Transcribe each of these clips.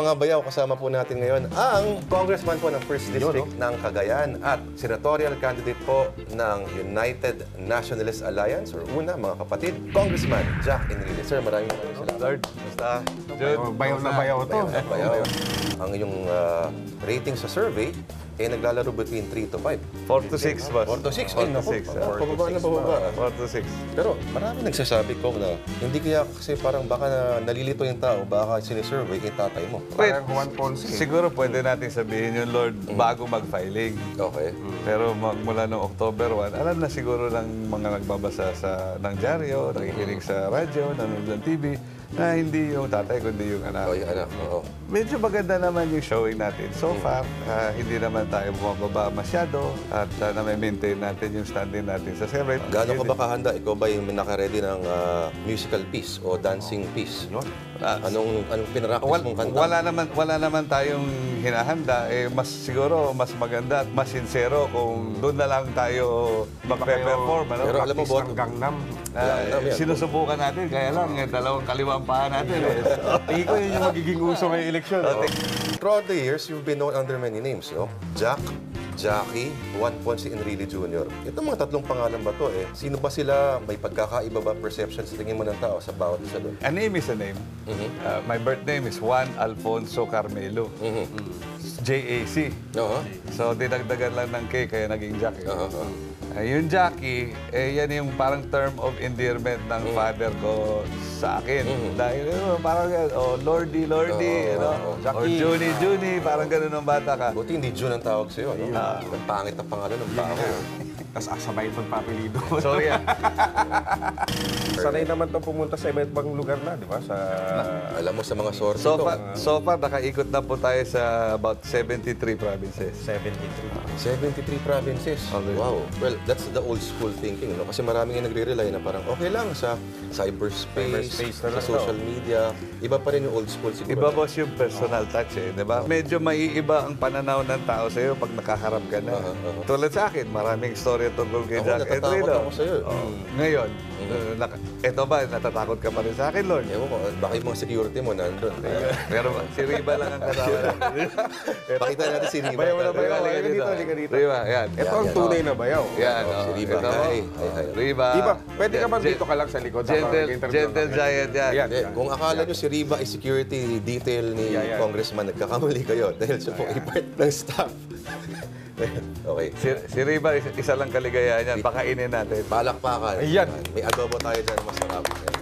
mga bayaw, kasama po natin ngayon ang congressman po ng 1st District ng Cagayan at senatorial candidate po ng United Nationalist Alliance or UNA, mga kapatid, Congressman Jack Enrile. Sir, maraming salamat. Lord, basta? Bayaw na bayaw to. Bayaw. Ang iyong rating sa survey ay naglalaro between 3 to 5. 4 to 6, boss. 4 to 6. 4 to 6. Pababa na pababa. 4 to 6. Pero marami nagsasabi ko na hindi kaya kasi parang baka nalilito yung tao, baka sinisurvey kay tatay mo. Parang Juan Ponce. Siguro pwede natin sabihin yun, Lord, bago mag-filing. Okay. Pero mula noong October 1, alam na siguro ng mga nagbabasa ng dyaryo, nakikinig sa radyo, nanonood ng TV, na hindi yung tatay, kundi yung anak. Oh, yung anak. Oo. Medyo maganda naman yung showing natin. So far, hindi naman tayo bumababa masyado at na-maintain natin yung standing natin sa Senate. Gaano ka ba kahanda? Ikaw ba yung naka-ready ng musical piece o dancing piece? Anong pinarapis mong kanta? Wala naman tayong hinahanda. Siguro mas maganda at mas sincero kung doon na lang tayo magpe-perform. Ano? Pero alam mo, Practice ng Gangnam. Sinusubukan natin, kaya lang, dalawang kaliwang paa natin. Tingin ko yun yung magiging uso ngayong eleksyon. Throughout the years, you've been known under many names, no? Jack, Jackie, Juan Ponce Enrile Jr. Itong mga tatlong pangalan ba to eh? Sino ba sila? May pagkakaiba ba perception sa tingin mo ng tao sa bawat isa doon? A name is a name. My birth name is Juan Alfonso Carmelo. JAC. Oo. So, dinagdagan lang ng K, kaya naging Jack. Yung Jackie, yan yung parang term of endearment ng father ko sa akin. Dahil parang, Lordy, or Junie, parang ganun ang bata ka. Buti hindi June ang tawag sa'yo, no? Ang pangit na pangalan ng baho. Tapos asabay itong papilido. So, yan. Sanay naman itong pumunta sa iba't ibang lugar na, di ba? Sa... Alam mo sa mga sorte So far, nakaikot na po tayo sa about 73 provinces. 73. 73 provinces. Okay. Wow. Well, that's the old school thinking, no? Kasi maraming yung nagre-rely na parang okay lang sa cyberspace, Cyberspace na sa lang social media. Iba pa rin yung old school siguro. Iba boss yung personal touch di ba? Medyo maiiba ang pananaw ng tao sa iyo pag nakaharap ka na. Tulad sa akin, maraming storya tungkol kay Ako, Jack natatakot Enrile. ako sa'yo. Ngayon, eto ba, natatakot ka pa rin sa akin, Lord? Ewan ko, baka yung mga security mo nandun. Pero si Riba lang ang kasama natin. Pakita natin si Riva. Bayaw na bayaw. Halika Halika dito. Riba, yan. Ito ang tunay na bayaw. Yan, Si Riva. ito. Hi. Riba. Di ba? Pwede ka bang dito ka lang sa likod? Gentle giant yan. Ayan. Kung akala nyo si Riva ay security detail ni Congressman, nagkakamali kayo dahil siya po ay part ng staff. Okay. Si Riba, isa lang kaligayahan yan. Pakainin natin. Palakpakan. Ayan. May adobo tayo dyan, masarap.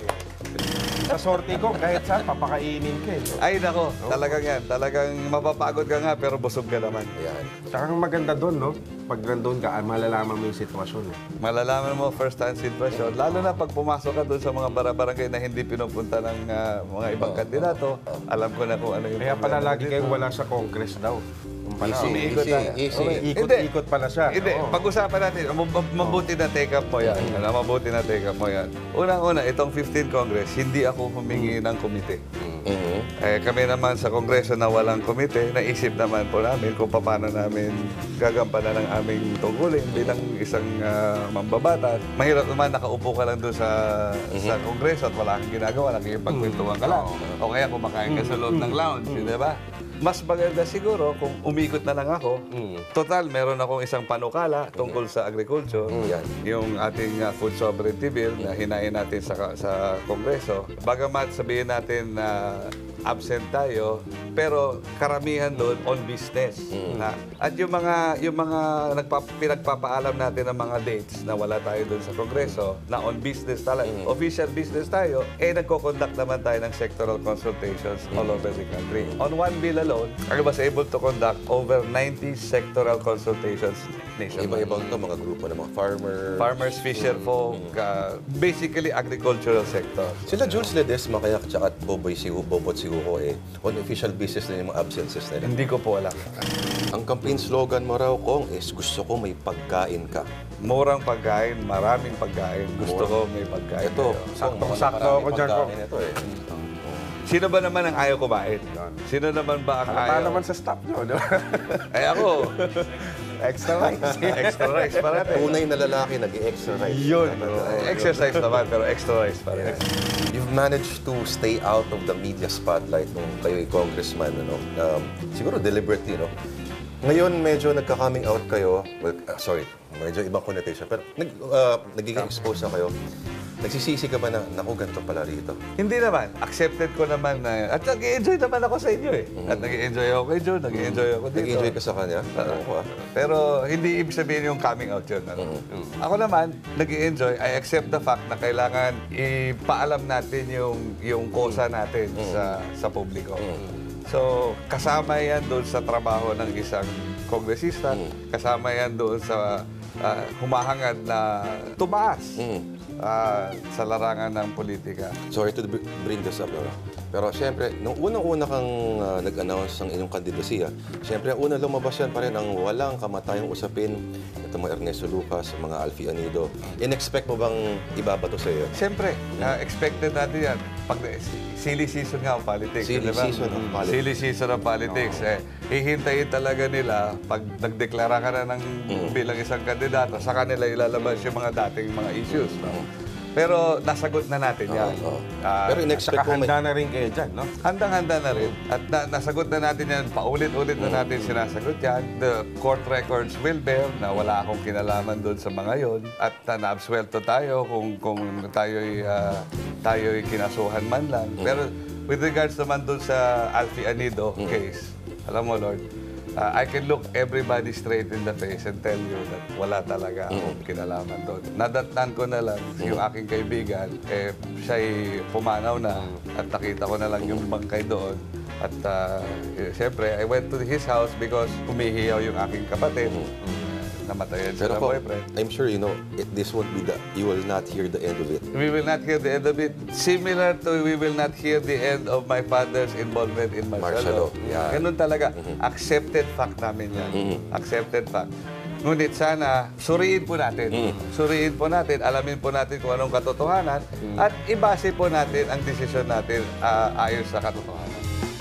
Sa sorte ko, kahit saan, papakainin ka. Ay, nako. Talagang yan. Talagang mapapagod ka nga, pero busog ka naman. Ayan. Tsaka ang maganda doon, no? Pag nandun ka, malalaman mo yung sitwasyon. Malalaman mo first-hand sitwasyon. Lalo na pag pumasok ka doon sa mga barangay na hindi pinupunta ng mga ibang kandidato, alam ko na kung ano yung Kaya pala problema lagi dito. kayong wala sa Congress daw. Easy. Ikot-ikot pala siya. Hindi, Oo. pag-usapan natin, mabuti na take up mo yan. Mabuti na take up mo yan. Unang-una, itong 15 Congress, hindi ako humingi ng komite. Kami naman sa Kongreso na walang komite, naisip naman po namin kung paano namin gagampanan ng aming tungkulin bilang isang mambabatas. Mahirap naman nakaupo ka lang doon sa Kongreso at wala kang ginagawa, nakikipagkwentuhan ka lang. O kaya kumakain ka sa loob ng lounge, di ba? Mas maganda siguro kung umikot na lang ako. Total, meron akong isang panukala tungkol sa agriculture. Yung ating food sovereignty bill na hinain natin sa Kongreso. Bagamat sabihin natin na absent tayo, pero karamihan doon on business. At yung mga pinagpapaalam natin ng mga dates na wala tayo doon sa Kongreso, na on business talaga, official business tayo, nagko-conduct naman tayo ng sectoral consultations all over the country. On one bill alone, I was able to conduct over 90 sectoral consultations nationwide. Iba-ibang to, mga grupo ng mga Farmers, fisher folk, basically agricultural sector. Sila Jules Ledesma kaya tsaka Bobot Siguko on official business na yung mga absences nila. Hindi ko po alam. Ang campaign slogan mo raw, Kong, is gusto ko may pagkain ka. Murang pagkain, maraming pagkain. Gusto ko may pagkain. Ito, Saktong-sakto ako dyan, Kong. Ito eh. Sino ba naman ang ayaw kumain? Sino naman ba ang Halata ayaw? naman sa staff nyo, no? Ay ako. Extra rice. Extra rice pa rin. Tunay na lalaki, nag-extra rice. Yun. Exercise naman, pero extra rice pa rin. You've managed to stay out of the media spotlight nung kayo'y congressman, ano? Siguro deliberately, no? Ngayon, medyo nagka-coming out kayo. Well, sorry, medyo ibang connotation. Pero nagiging expose na kayo. Nagsisisi ka ba na, naku, ganito pala rito? Hindi naman. Accepted ko naman na, at nag-enjoy naman ako sa inyo eh. At nag-enjoy ako kay John, nag-enjoy ako dito. Nag-enjoy ka sa kanya? Pero hindi ibig sabihin yung coming out yun. Ano? Ako naman, nag-enjoy. I accept the fact na kailangan ipaalam natin yung kosa natin sa publiko. So, kasama yan doon sa trabaho ng isang kongresista. Kasama yan doon sa humahangad na tumaas sa larangan ng politika. Sorry to bring this up, no? Pero siyempre, nung unang-una kang nag-announce ng inyong kandidasiya, siyempre, ang unang lumabas yan pa rin ang walang kamatayang usapin. Ito mga Ernesto Lucas, mga Alfie Anido. In-expect mo bang ibabato sa iyo? Siyempre, expected natin yan. Pag silly season nga ang politics. Silly season ng politics. Silly season ng politics. Hihintayin talaga nila, pag nagdeklara ka na ng bilang isang kandidato, sa kanila ilalabas yung mga dating mga issues. No? Pero nasagot na natin yan. Pero in-expect Saka mo, handa na rin kayo dyan, no? Handang-handa na rin. At nasagot na natin yan, paulit-ulit na natin sinasagot yan. The court records will bear na wala akong kinalaman doon sa mga yon. At na-absuelto tayo kung tayo'y kinasuhan man lang. Pero with regards naman doon sa Alfie Anido case, alam mo, Lord, I can look everybody straight in the face and tell you that wala talaga akong kinalaman doon. Nadatnan ko na lang yung aking kaibigan, siya'y pumanaw na at nakita ko na lang yung bangkay doon. At siyempre, I went to his house because humihiyaw yung aking kapatid. Namatayan pero sila boyfriend. I'm sure you know, this won't be you will not hear the end of it. We will not hear the end of it. Similar to we will not hear the end of my father's involvement in martial law. Yeah. Ganun talaga. Accepted fact namin yan. Accepted fact. Ngunit sana, suriin po natin. Suriin po natin, alamin po natin kung anong katotohanan at ibase po natin ang desisyon natin ayon sa katotohanan.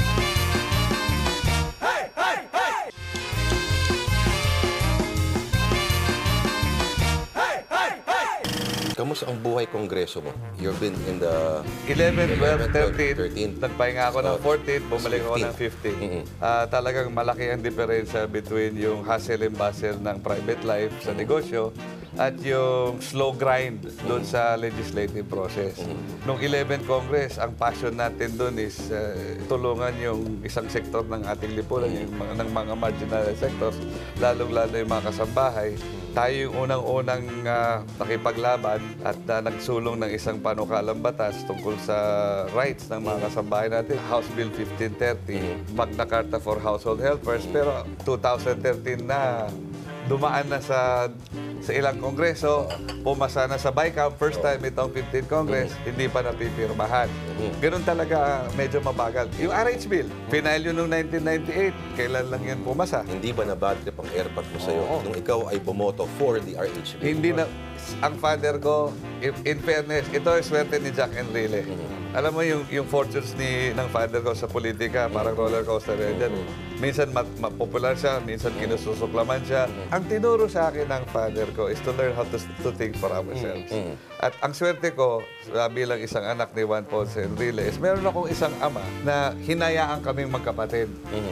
Kamusta ang buhay kongreso mo? You've been in the 11, 12, 13. 13. Nagpahinga ako ng 14, bumalik ako ng 15. Talagang malaki ang diferensya between yung hustle and bustle ng private life sa negosyo at yung slow grind doon sa legislative process. Nung 11 Congress, ang passion natin doon is tulungan yung isang sektor ng ating lipunan, yung ng mga marginal sectors, lalong-lalo yung mga kasambahay. Tayo yung unang-unang nakipaglaban at nagsulong ng isang panukalang batas tungkol sa rights ng mga kasambahay natin. House Bill 1530, Magna Carta for Household Helpers. Pero 2013 na, dumaan na sa ilang kongreso, pumasa na sa BICAM, first time itong 15th Congress, hindi pa napipirmahan. Ganun talaga, medyo mabagal. Yung RH Bill, final yun noong 1998, kailan lang yun pumasa? Hindi ba na-bad trip ang airpot mo sa'yo nung ikaw ay bumoto for the RH bill? Hindi na, ang father ko, in fairness, ito ay swerte ni Jack Enrile. Alam mo yung fortunes ng father ko sa politika, parang roller coaster yan dyan. Minsan popular siya, minsan kinususuklaman siya. Ang tinuro sa akin ng father ko is to learn how to think for ourselves. At ang swerte ko, bilang isang anak ni Juan Ponce Enrile, is meron akong isang ama na hinayaan kaming magkapatid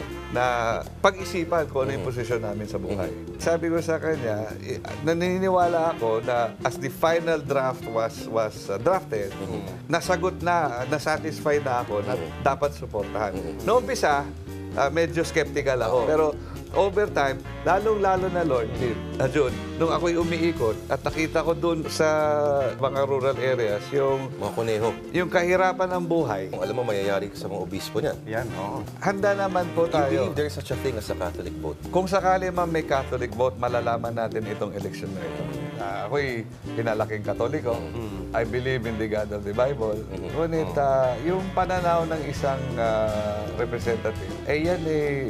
na pag-isipan kung ano yung posisyon namin sa buhay. Sabi ko sa kanya, naniniwala ako na as the final draft was drafted, nasagot na, nasatisfied na ako na dapat suportahan. Noong umpisa, medyo skeptical ako. Pero over time, lalong-lalo na, Lord, Jun, nung ako'y umiikot at nakita ko doon sa mga rural areas, yung Mga kuneho. yung kahirapan ng buhay, Kung alam mo, mayayari ka sa mga obispo niyan. Yan, oo. handa naman po Do you tayo. believe there's such a thing as a Catholic vote? Kung sakali man may Catholic vote, malalaman natin itong election na ito. Ako'y pinalaking Katoliko. I believe in the God of the Bible. Ngunit yung pananaw ng isang representative, yan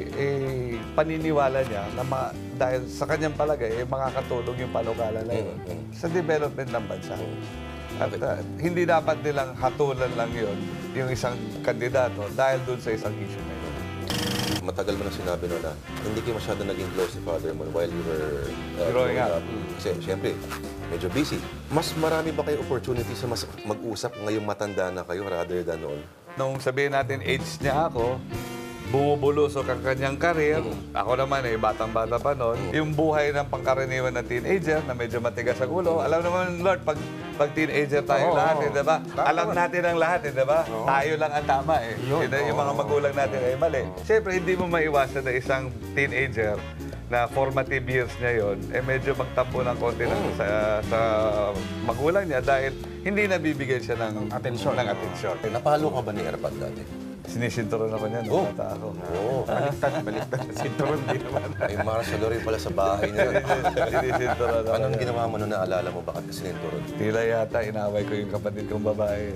paniniwala niya na dahil sa kanyang palagay, makakatulong yung panukala na yun sa development ng bansa. At hindi dapat nilang hatulan lang yun, yung isang kandidato, dahil dun sa isang issue na yun. matagal mo na sinabi no na hindi kayo masyado naging close si father mo while you were Growing up. Kasi, syempre, medyo busy. Mas marami ba kayo opportunity sa mas mag-usap ngayong matanda na kayo rather than noon? Nung sabihin natin age niya ako, bumubulusok ang kanyang karir. Ako naman batang-bata pa noon. Yung buhay ng pangkaraniwan na teenager na medyo matigas ang ulo. Alam naman, Lord, pag teenager tayo lahat, di ba? Alam natin ang lahat, di ba? Tayo lang ang tama Yung mga magulang natin ay mali. Siyempre, hindi mo maiwasan na isang teenager na formative years niya yon, medyo magtampo ng konti sa magulang niya dahil hindi nabibigyan siya ng atensyon. Napalo ka ba ni Erpat dati? Sinisinturon ako niya nung bata ako. Baliktad. Sinturon din naman. Ay, marasalo rin pala sa bahay niya. Sinisinturon ako. Anong ginawa mo nung naalala mo bakit ka sininturon? Tila yata, inaway ko yung kapatid kong babae.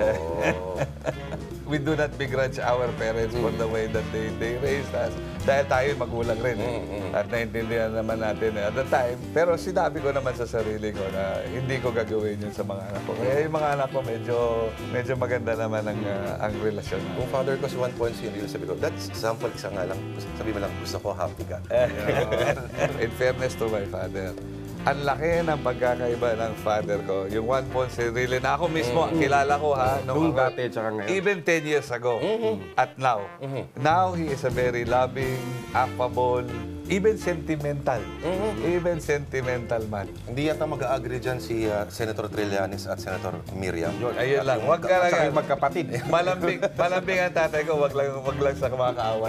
We do not begrudge our parents for the way that they raised us. Dahil tayo magulang rin. At naintindihan naman natin at the time. Pero sinabi ko naman sa sarili ko na hindi ko gagawin yun sa mga anak ko. Kaya yung mga anak ko medyo maganda naman ang relasyon. Kung father ko si 1 point zero, sabi ko, that's sample, isa nga lang. Sabi mo lang, gusto ko happy ka. In fairness to my father, ang laki ng pagkakaiba ng father ko. Yung 1 point really na ako mismo, kilala ko Nung dati, tsaka ngayon. Even 10 years ago. At now. Now, he is a very loving, affable, even sentimental. Even sentimental man. Hindi yata mag-agree dyan si Senator Trillanes at Senator Miriam. Ayun lang. Huwag ka lang. Magkapatid. Malambing ang tatay ko. Wag lang sa kumakaaway.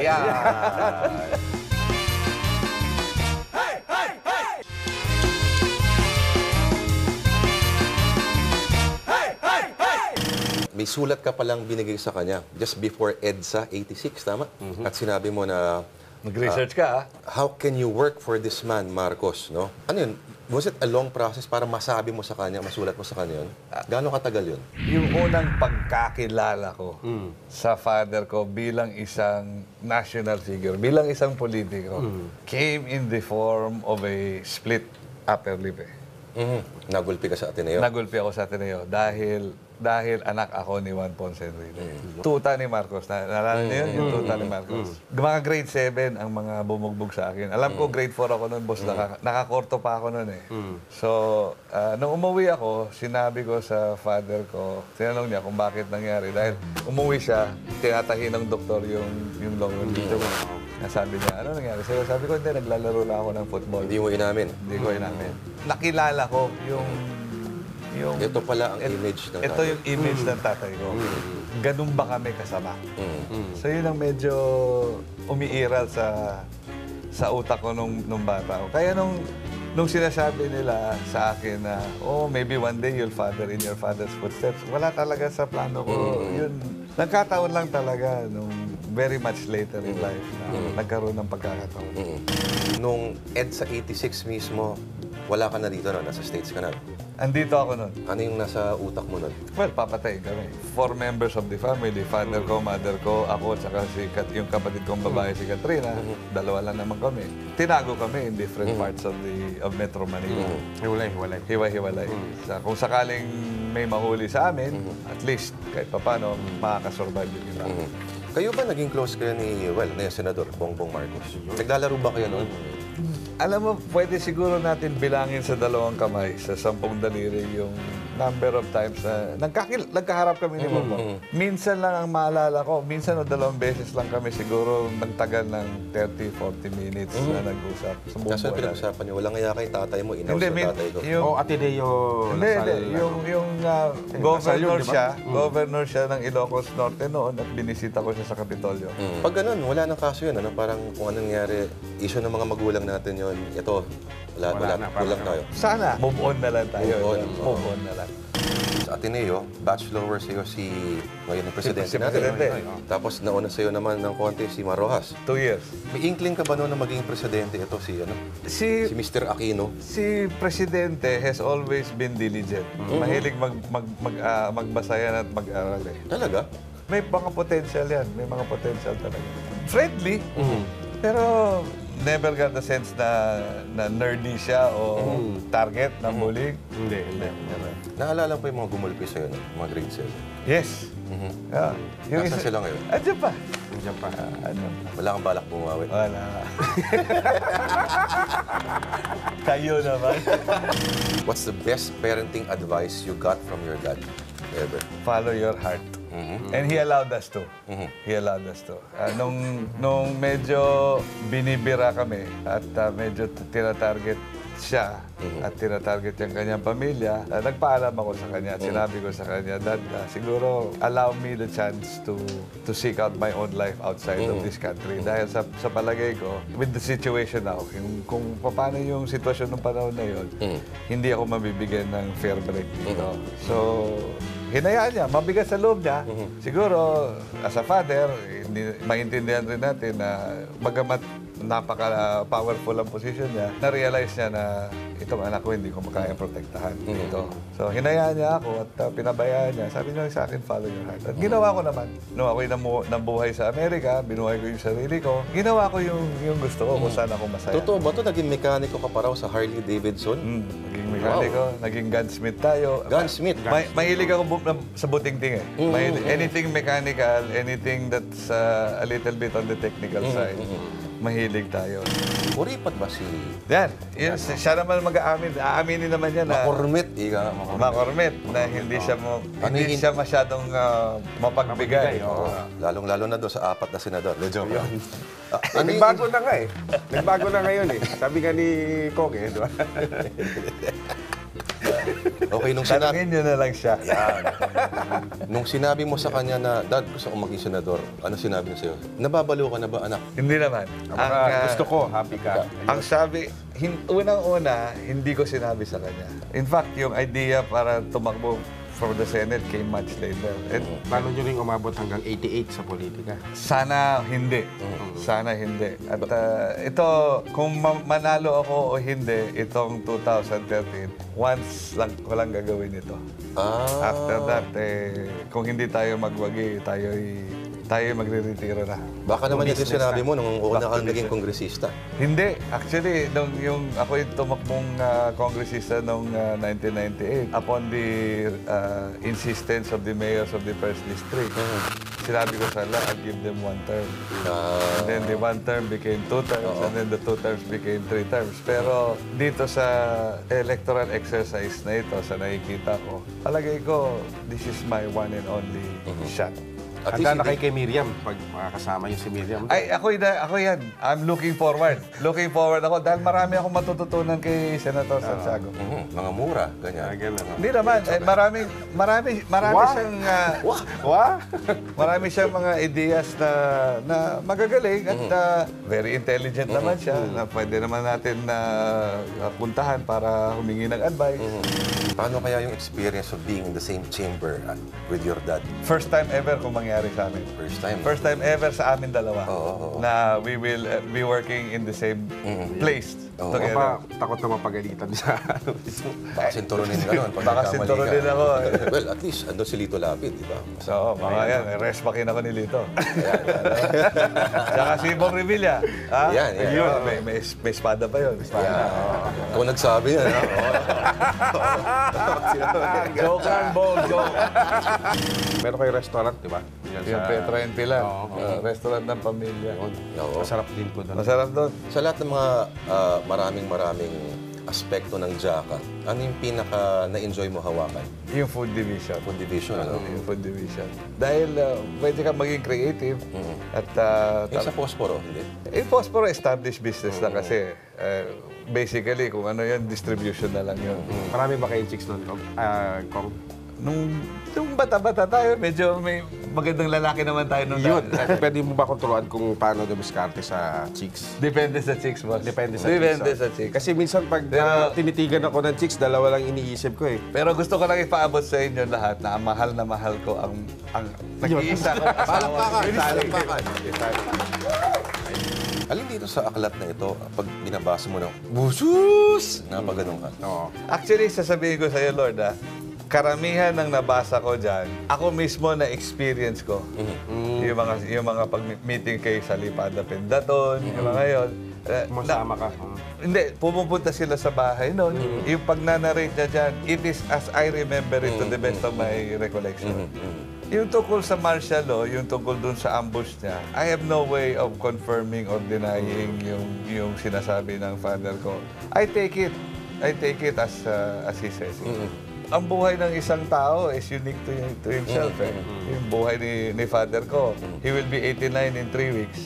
May sulat ka palang binigay sa kanya just before EDSA 86, tama? At sinabi mo na, Mag-research ka, how can you work for this man, Marcos? No? Ano yun? Was it a long process para masabi mo sa kanya, masulat mo sa kanya yun? Gaano katagal yun? Yung unang pagkakilala ko sa father ko bilang isang national figure, bilang isang politiko, came in the form of a split upper lip. Nagulpi ka sa Ateneo? Nagulpi ako sa Ateneo dahil anak ako ni Juan Ponce Enrile. Tuta ni Marcos. Naalala niyo yun? Yung tuta ni Marcos. Mga grade 7 ang mga bumugbog sa akin. Alam ko, grade 4 ako noon, boss. Nakakorto pa ako noon So, nung umuwi ako, sinabi ko sa father ko, tinanong niya kung bakit nangyari. Dahil umuwi siya, tinatahi ng doktor yung lower dito mo. Sabi niya, ano nangyari sa'yo? Sabi ko, hindi, naglalaro lang ako ng football. Hindi mo inamin? Hindi ko inamin. Nakilala ko yung ito pala ang image ng ito yung image ng tatay ko. Ganun ba kami kasama? So yun ang medyo umiiral sa utak ko nung bata ko. Kaya nung sinasabi nila sa akin na, oh, maybe one day you'll father in your father's footsteps, wala talaga sa plano ko. Yun, nagkataon lang talaga nung very much later in life na nagkaroon ng pagkakataon. Nung EDSA 86 mismo, wala ka na dito, no? Nasa States ka na. Andito ako nun. Ano yung nasa utak mo nun? Well, papatayin kami. 4 members of the family, father ko, mother ko, ako, tsaka yung kapatid kong babae, si Katrina. Dalawa lang naman kami. Tinago kami in different parts of Metro Manila. Hiwalay. Hiwa-hiwalay. Kung sakaling may mahuli sa amin, at least, kahit papano, makakasurvive yung iba. Kayo ba naging close kayo ni Senador Bongbong Marcos? Naglalaro ba kayo noon? Alam mo, pwede siguro natin bilangin sa 2 kamay, sa 10 daliri, yung number of times na nagkaharap kami ni Bongbong. Minsan lang ang maalala ko, minsan o 2 beses lang kami siguro nagtagal ng 30-40 minutes na nag-usap. Kaso pinag-usapan niyo, walang kaya kay tatay mo, inaws Hindi, ng tatay ko. Ateneo. Hindi. Yung governor siya ng Ilocos Norte noon at binisita ko siya sa Kapitolyo. Pag ganun, wala nang kaso yun. Ano? Parang kung anong nangyari, issue ng mga magulang natin yun. Ito, wala kulang tayo. Sana, move on na lang tayo. Move on na lang. Sa Ateneo, bachelor sa'yo ngayon ang presidente natin. Tapos nauna sa'yo naman ng konti si Marojas. 2 years. May inkling ka ba noon na maging presidente ito si Mr. Aquino? Si Presidente has always been diligent. Mahilig magbasa yan at mag-aral Talaga? May mga potential yan. May mga potential talaga. Friendly. Pero never got the sense na nerdy siya o target ng bullying. Hindi. Never. Naalala ko yung mga gumulpi sa'yo, no? Mga grade 7. Yes. Yeah. Nasaan sila ngayon? Andiyan pa. Diyan pa. Wala kang balak bumawi. Wala. Kayo naman. What's the best parenting advice you got from your dad ever? Follow your heart. And he allowed us to. He allowed us to. Nung medyo binibira kami at medyo tinatarget siya at tinatarget yung kanyang pamilya, nagpaalam ako sa kanya at sinabi ko sa kanya, Dad, siguro allow me the chance to seek out my own life outside of this country. Dahil sa palagay ko, with the situation now, kung paano yung sitwasyon ng panahon na yun, hindi ako mabibigyan ng fair break dito. So, hinayaan niya, mabigat sa loob niya. Siguro, as a father, maintindihan rin natin na bagamat napaka-powerful ang position niya, na-realize niya na itong anak ko hindi ko makayang protektahan dito. So, hinayaan niya ako at pinabayaan niya. Sabi niya sa akin, follow your heart. At ginawa ko naman. Nung ako'y nabuhay sa Amerika, binuhay ko yung sarili ko, ginawa ko yung gusto ko kung saan ako masaya. Totoo ba ito? Naging mekaniko ka pa raw sa Harley Davidson? Naging mekaniko, naging gunsmith tayo. Gunsmith? Mahilig ako sa buting-ting eh. Anything mechanical, anything that's a little bit on the technical side, mahilig tayo. Kuripat ba si... Yan. Siya naman mag-aamin. Aaminin naman niya na... Makormit? Makormit. Na hindi siya masyadong mapagbigay. Lalong-lalo na doon sa 4 na senador. Medyo. Nagbago na nga eh. Nagbago na ngayon eh. Sabi nga ni Kong eh. Diba? Okay, nung sinabi... Tanungin niyo na lang siya. Nung sinabi mo sa kanya na, Dad, gusto kong maging senador, ano sinabi niya sa'yo? Nababaliw ka na ba, anak? Hindi naman. Gusto ko, happy ka. Ang sabi, unang-una, hindi ko sinabi sa kanya. In fact, yung idea para tumakbo for the Senate came much later. And Paano nyo rin umabot hanggang 88 sa politika? sana hindi. Sana hindi. At ito, kung manalo ako o hindi, itong 2013, once lang ko lang gagawin ito. After that, kung hindi tayo magwagi, tayo magre-retiro na. Baka naman yung sinabi mo nung una kang naging kongresista. Hindi. Actually, yung ako yung tumakbong kongresista noong 1998, upon the insistence of the mayors of the first district, sinabi ko sa I'll give them 1 term. And then the 1 term became 2 terms, and then the 2 terms became 3 terms. Pero dito sa electoral exercise na ito, sa nakikita ko, palagay ko, this is my one and only shot. Handa na kay Miriam pag makakasama yung si Miriam. Ay, ako yan. I'm looking forward. Looking forward ako dahil marami akong matututunan kay Senator Santiago. Mga mura, ganyan. Hindi naman. Marami siyang marami siyang mga ideas na magagaling at very intelligent naman siya na pwede naman natin na puntahan para humingi ng advice. Paano kaya yung experience of being in the same chamber with your dad? First time ever kung mangyari sa amin. First time ever sa amin dalawa na we will be working in the same place together. Takot na mapagalitan sa Baka sinturunin ka nun. Baka sinturunin ako. Well, at least, andun si Lito Lapid, di ba? So, mga yan. Respakin ako ni Lito. Tsaka si Bong Revilla. Yan. May espada pa yun. Ikaw nagsabi yan, ha? Joke lang, Bong. Joke. Meron kayo restaurant, di ba? Yung Petra and Pilar. Restaurant ng pamilya. Masarap din po doon. Masarap doon. Sa lahat ng mga maraming aspekto ng Jaka, ano yung pinaka na-enjoy mo hawakan? Yung food division. Food division, ano? Yung food division. Dahil pwede ka maging creative. At Sa Posporo, hindi? yung Posporo established business na kasi. Basically, kung ano yun, distribution na lang yun. Marami ba kayong chicks doon, Kong? Nung bata-bata tayo, medyo may magandang lalaki naman tayo nung Yun. Pwede mo ba kontrolan kung paano dumiskarte sa chicks? Depende sa chicks, boss. Depende sa chicks. Kasi minsan pag tinitigan ako ng chicks, dalawa lang iniisip ko eh. Pero gusto ko lang ipaabot sa inyo lahat na mahal na mahal ko ang nag-iisa kong asawa. Palakpakan! Alin dito sa aklat na ito, pag binabasa mo ng busus, napaganon ka? Oo. Actually, sasabihin ko sa iyo, Lord, karamihan ng nabasa ko dyan, ako mismo na experience ko. Yung mga pag-meeting kay Salipada Pendaton, yung mga yun, Masama ka. Hindi, pumupunta sila sa bahay noon. Yung pag nanarrate niya dyan, it is as I remember it to the best of my recollection. Yung tungkol sa martial law, yung tungkol dun sa ambush niya, I have no way of confirming or denying yung sinasabi ng father ko. I take it as he says. Ang buhay ng isang tao is unique to himself. Yung buhay ni father ko, he will be 89 in 3 weeks.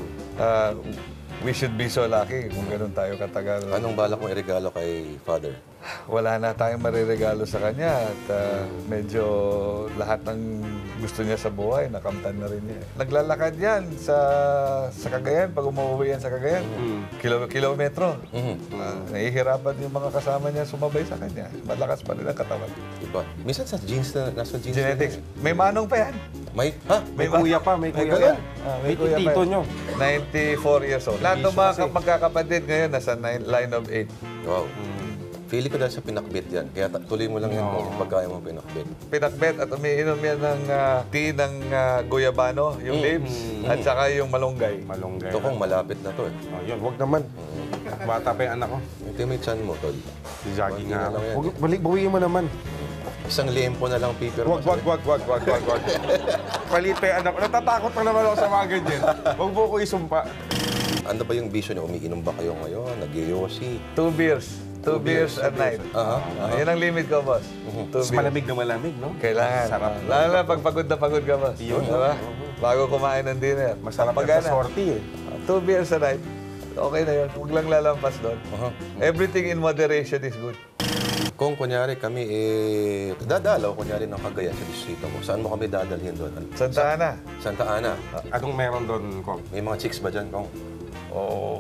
We should be so lucky kung ganun tayo katagal. Anong balak mong iregalo kay Father? Wala na tayong mariregalo sa kanya at medyo lahat ng gusto niya sa buhay, nakamtan na rin niya. Naglalakad yan sa Cagayan, pag umuwi yan sa Cagayan, kilometro. Nahihirapan yung mga kasama niya sumabay sa kanya. Malakas pa rin ang katawan. Diba? Minsan sa genes na, nasa genes Genetics. na. May manong pa yan. May kuya pa, may kuya ganun? pa. May May tito nyo. 94 years old. Lahat ng mga magkakapatid ngayon nasa line of 8. Wow. Feeling ko dahil sa pinakbit yan. Kaya tuloy mo lang yan kung pagkaya mo pinakbit. Pinakbet at umiinom yan ng tea ng guyabano, yung leaves, at saka yung malunggay. Malunggay. Ito kung malapit na to eh. Oh, yun, wag naman. Bata pa yung anak ko. Ito yung may chan mo, Tol. Si Jogging nga ako. lang yan. Wag, balik, bawiin mo naman. Isang lempo na lang paper. Wag. Palit pa yung anak ko. Natatakot pa naman ako sa mga ganyan. Wag mo ko isumpa. Ano ba yung vision niyo? Umiinom ba kayo ngayon? Nag-yosi? 2 beers. 2 beers a night. Yan ang limit ko, boss. 2 Mas beers. malamig na malamig, no? Kailangan. Sarap. Lalo na pag pagod na pagod ka, boss. Yun. Diba? Bago kumain ng dinner. Masarap Pag yan sa sorty eh. 2 beers a night. Okay na yun. Huwag lang lalampas doon. Everything in moderation is good. Kung kunyari kami dadalaw kunyari ng Cagayan sa distrito mo, saan mo kami dadalhin doon? Santa Ana. Santa Ana. Anong meron doon, Kong? May mga chicks ba dyan, Kong? Oh.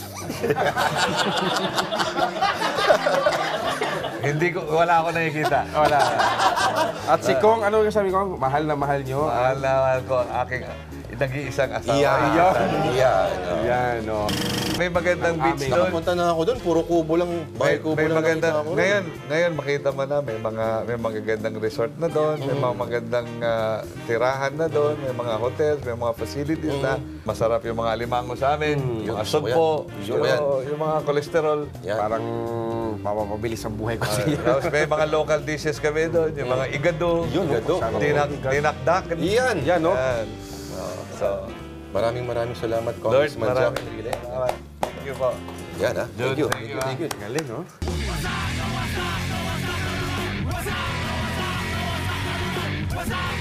Hindi ko, wala ako nakikita. Wala. At si Kong, ano yung sabi ko? Mahal na mahal nyo. Mahal na mahal ko ang aking nag-iisang asawa. Iyan. Yan, no. May magandang beach doon. Nakapunta na ako doon, puro kubo lang, bahay kubo May lang magandang, nakita ko. ngayon makita mo na may magagandang resort na doon, may mga magandang tirahan na doon, may mga hotels, may mga facilities na masarap yung mga alimango sa amin, yung gusto ko asog po, Gusto ko yan. yung mga kolesterol. Yan. Parang mapapabilis ang buhay ko sa iyo. Tapos may mga local dishes kami doon, yung mga igado, Igado. dinakdak. Yan. Yan, no? Yan. So, Maraming salamat, Lord, Congressman Jack. maraming salamat. Thank you po. Yan, ha? Thank you. Thank you, Thank you. Galing, no? What's up?